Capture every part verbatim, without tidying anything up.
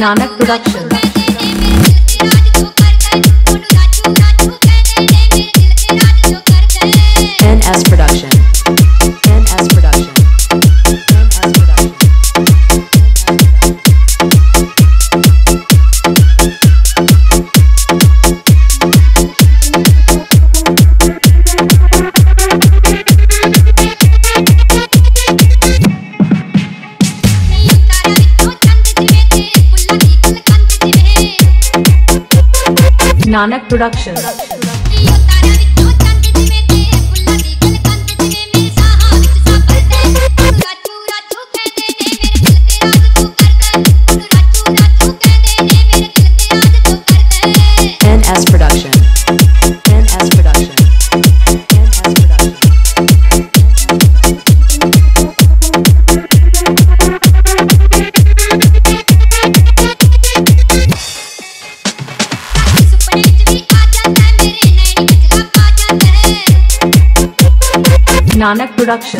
Nanak production. N S production. N S production. Nanak production. N S production. N S production. Nanak production.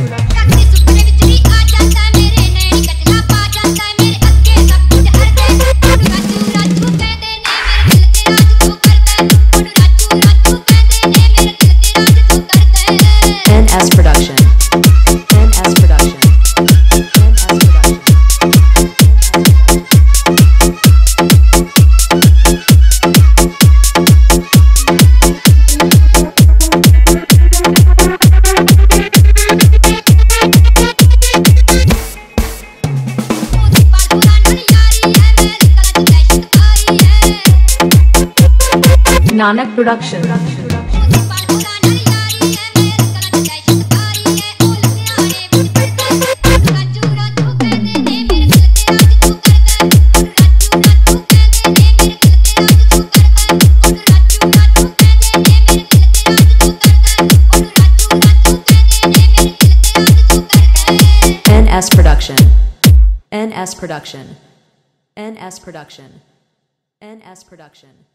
N S production. N S production. Nanak production. N S production. N S production. N S production. N S production.